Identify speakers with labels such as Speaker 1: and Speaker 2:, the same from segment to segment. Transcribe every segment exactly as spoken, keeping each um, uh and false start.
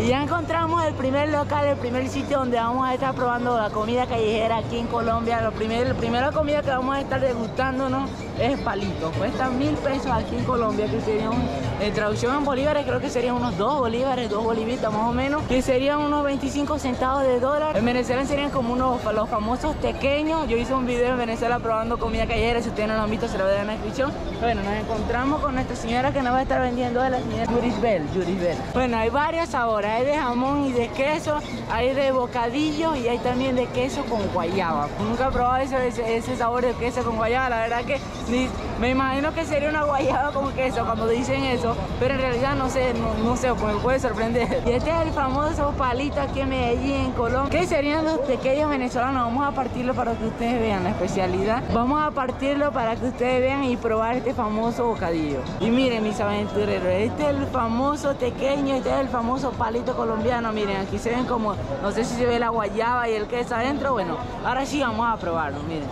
Speaker 1: ya encontramos el primer local, el primer sitio donde vamos a estar probando la comida callejera aquí en Colombia. Lo primer, la primera comida que vamos a estar degustándonos es palito. Cuesta mil pesos aquí en Colombia, que serían, en traducción en bolívares, creo que serían unos dos bolívares, dos bolivitas más o menos, que serían unos veinticinco centavos de dólar. En Venezuela serían como unos, los famosos tequeños. Yo hice un video en Venezuela probando comida callejera, si ustedes no lo han visto se lo voy a dar en la descripción. Bueno, nos encontramos con nuestra señora que nos va a estar vendiendo, de la señora Yurisbel, Yurisbel. Bueno, hay varios sabores, hay de jamón y de queso, hay de bocadillo y hay también de queso con guayaba. Nunca he probado ese, ese, ese sabor de queso con guayaba, la verdad que ni, me imagino que sería una guayaba con queso cuando dicen eso, pero en realidad no sé, no, no sé, pues me puede sorprender. Y este es el famoso palito aquí en Medellín, en Colombia. ¿Qué serían los pequeños venezolanos? Vamos a partirlo para que ustedes vean la especialidad. Vamos a partirlo para que ustedes vean y probar este famoso bocadillo. Y miren, mis aventureros, este es el famoso tequeño, este es el famoso palito colombiano. Miren, aquí se ven como, no sé si se ve la guayaba y el queso adentro. Bueno, ahora sí vamos a probarlo, miren.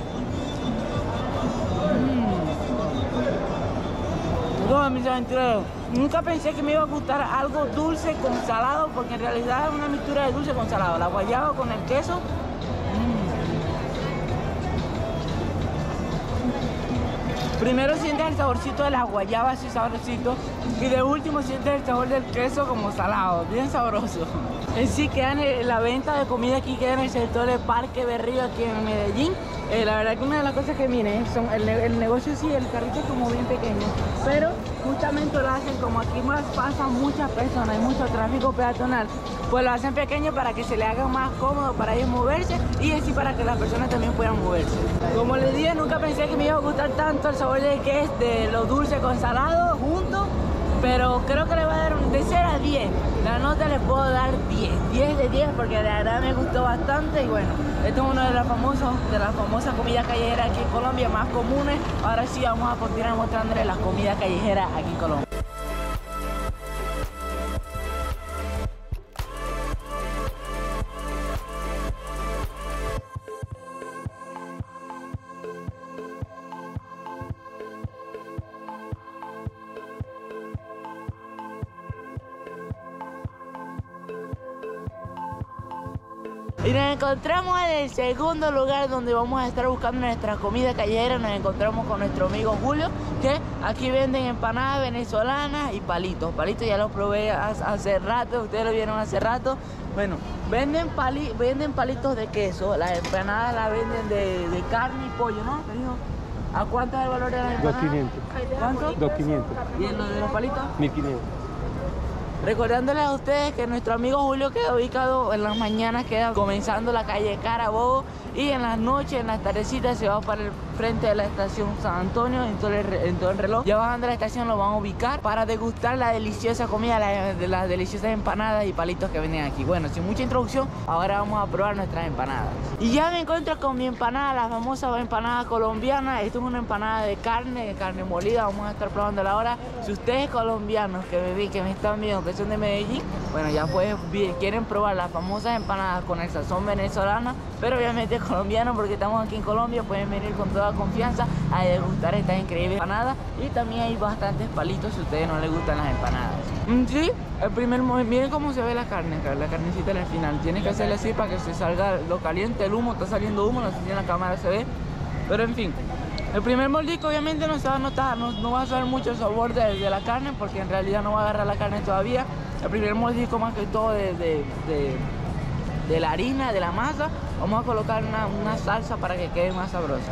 Speaker 1: Mm. No, mis aventureros, nunca pensé que me iba a gustar algo dulce con salado, porque en realidad es una mixtura de dulce con salado. La guayaba con el queso. Primero sientes el saborcito de la guayaba, así sabrosito, y de último sientes el sabor del queso como salado, bien sabroso. En sí queda en la venta de comida aquí, queda en el sector de Parque Berrío aquí en Medellín. Eh, la verdad que una de las cosas que miren, son el, el negocio sí, el carrito es como bien pequeño, pero justamente lo hacen como aquí más pasan muchas personas, hay mucho tráfico peatonal, pues lo hacen pequeño para que se le haga más cómodo para ellos moverse y así para que las personas también puedan moverse. Como les dije, nunca pensé que me iba a gustar tanto el sabor de que es de lo dulce con salado juntos, pero creo que le voy a dar un de cero a diez. La nota le puedo dar diez, diez de diez, porque la verdad me gustó bastante. Y bueno, esto es uno de los famosos, de las famosas comidas callejeras aquí en Colombia, más comunes. Ahora sí vamos a continuar mostrándoles las comidas callejeras aquí en Colombia. Y nos encontramos en el segundo lugar donde vamos a estar buscando nuestra comida callejera. Nos encontramos con nuestro amigo Julio, que aquí venden empanadas venezolanas y palitos. Palitos ya los probé hace rato, ustedes lo vieron hace rato. Bueno, venden, pali, venden palitos de queso, las empanadas las venden de, de carne y pollo, ¿no? ¿Me dijo? ¿A cuánto es el valor de las empanadas?
Speaker 2: dos quinientos.
Speaker 1: ¿Cuánto?
Speaker 2: dos quinientos.
Speaker 1: ¿Y en lo de los palitos?
Speaker 2: mil quinientos.
Speaker 1: Recordándoles a ustedes que nuestro amigo Julio queda ubicado en las mañanas, queda comenzando la calle Carabobo, y en las noches, en las tardecitas, se va para el frente de la estación San Antonio, en todo el, en todo el reloj. Ya bajando la estación lo van a ubicar para degustar la deliciosa comida, la, de las deliciosas empanadas y palitos que venden aquí. Bueno, sin mucha introducción, ahora vamos a probar nuestras empanadas. Y ya me encuentro con mi empanada, la famosa empanada colombiana. Esto es una empanada de carne, de carne molida. Vamos a estar probándola ahora. Si ustedes colombianos que me ven, que me están viendo, que son de Medellín, bueno, ya pues quieren probar las famosas empanadas con el sazón venezolana, pero obviamente colombiano, porque estamos aquí en Colombia, pueden venir con toda confianza a degustar estas increíbles empanadas. Y también hay bastantes palitos si a ustedes no les gustan las empanadas. Mm, sí, el primer momento, miren cómo se ve la carne, la carnecita al final. Tienes que hacerle así para que se salga lo caliente, el humo, está saliendo humo, no sé si en la cámara se ve, pero en fin. El primer mordisco obviamente no se va a notar, no, no va a saber mucho el sabor de, de la carne, porque en realidad no va a agarrar la carne todavía. El primer mordisco más que todo de, de, de, de la harina, de la masa. Vamos a colocar una, una salsa para que quede más sabrosa.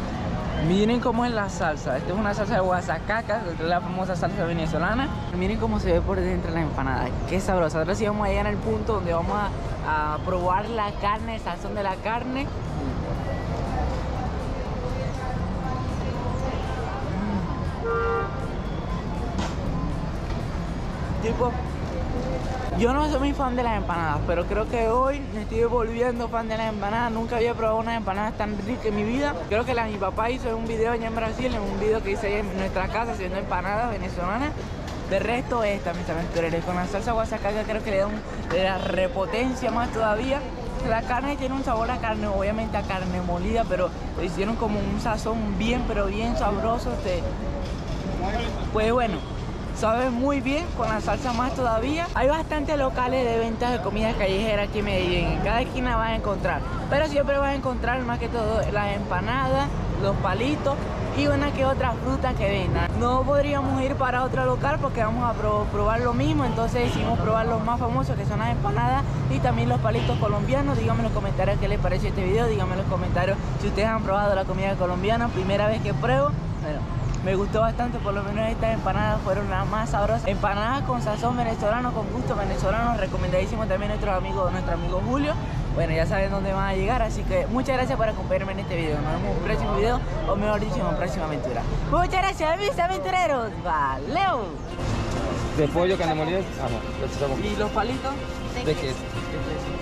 Speaker 1: Miren cómo es la salsa. Esta es una salsa de guasacaca, la famosa salsa venezolana. Miren cómo se ve por dentro la empanada, qué sabrosa. Ahora sí vamos a llegar al punto donde vamos a, a probar la carne, el sazón de la carne. Tipo, yo no soy muy fan de las empanadas, pero creo que hoy me estoy volviendo fan de las empanadas. Nunca había probado unas empanadas tan ricas en mi vida. Creo que la mi papá hizo un video allá en Brasil, en un video que hice en nuestra casa haciendo empanadas venezolanas. De resto esta, mis aventureros, con la salsa guasacaca creo que le da, un, le da repotencia más todavía. La carne tiene un sabor a carne, obviamente a carne molida, pero le hicieron como un sazón bien, pero bien sabroso. Este. Pues bueno, sabe muy bien, con la salsa más todavía. Hay bastantes locales de ventas de comida callejera aquí en Medellín, en cada esquina vas a encontrar, pero siempre vas a encontrar más que todo las empanadas, los palitos y una que otra fruta que vendan. No podríamos ir para otro local porque vamos a pro probar lo mismo, entonces decidimos probar los más famosos, que son las empanadas y también los palitos colombianos. Díganme en los comentarios qué les pareció este video, díganme en los comentarios si ustedes han probado la comida colombiana, primera vez que pruebo. Bueno, me gustó bastante, por lo menos estas empanadas fueron las más sabrosas. Empanadas con sazón venezolano, con gusto venezolano, recomendadísimo también nuestros amigos, nuestro amigo Julio. Bueno, ya saben dónde van a llegar, así que muchas gracias por acompañarme en este video. Nos vemos en un próximo video, o mejor dicho, en una próxima aventura. Muchas gracias, mis aventureros. ¡Valeu!
Speaker 2: De pollo, carne molida. Ah, no,
Speaker 1: ¿Y los palitos?
Speaker 2: ¿de qué?
Speaker 1: De queso.